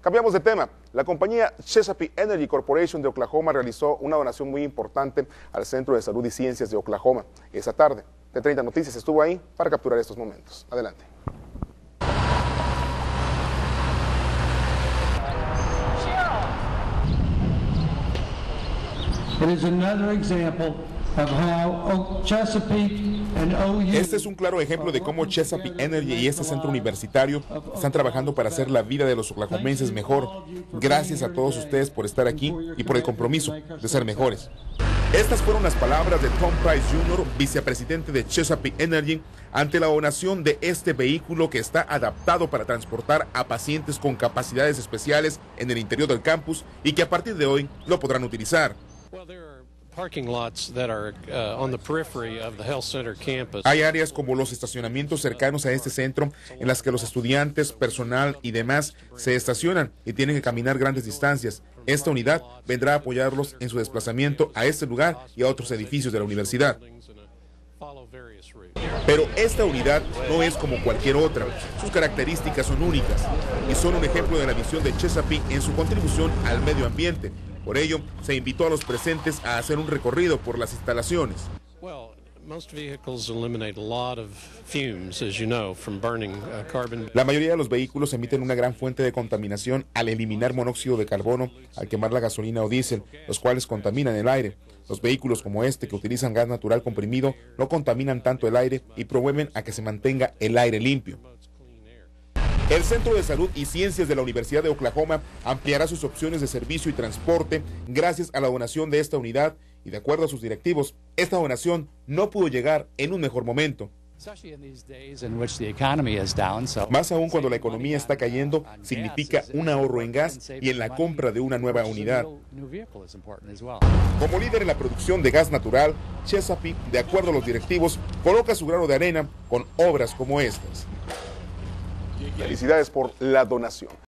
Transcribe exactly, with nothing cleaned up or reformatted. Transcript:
Cambiamos de tema. La compañía Chesapeake Energy Corporation de Oklahoma realizó una donación muy importante al Centro de Salud y Ciencias de Oklahoma. Esa tarde, T treinta Noticias estuvo ahí para capturar estos momentos. Adelante. Este es un claro ejemplo de cómo Chesapeake Energy y este centro universitario están trabajando para hacer la vida de los oklahomenses mejor. Gracias a todos ustedes por estar aquí y por el compromiso de ser mejores. Estas fueron las palabras de Tom Price junior, vicepresidente de Chesapeake Energy, ante la donación de este vehículo que está adaptado para transportar a pacientes con capacidades especiales en el interior del campus y que a partir de hoy lo podrán utilizar. Hay áreas como los estacionamientos cercanos a este centro en las que los estudiantes, personal y demás se estacionan y tienen que caminar grandes distancias. Esta unidad vendrá a apoyarlos en su desplazamiento a este lugar y a otros edificios de la universidad. Pero esta unidad no es como cualquier otra. Sus características son únicas y son un ejemplo de la visión de Chesapeake en su contribución al medio ambiente. Por ello, se invitó a los presentes a hacer un recorrido por las instalaciones. La mayoría de los vehículos emiten una gran fuente de contaminación al eliminar monóxido de carbono al quemar la gasolina o diésel, los cuales contaminan el aire. Los vehículos como este, que utilizan gas natural comprimido, no contaminan tanto el aire y promueven a que se mantenga el aire limpio. El Centro de Salud y Ciencias de la Universidad de Oklahoma ampliará sus opciones de servicio y transporte gracias a la donación de esta unidad y, de acuerdo a sus directivos, esta donación no pudo llegar en un mejor momento. Más aún cuando la economía está cayendo, significa un ahorro en gas y en la compra de una nueva unidad. Como líder en la producción de gas natural, Chesapeake, de acuerdo a los directivos, coloca su grano de arena con obras como estas. Felicidades por la donación.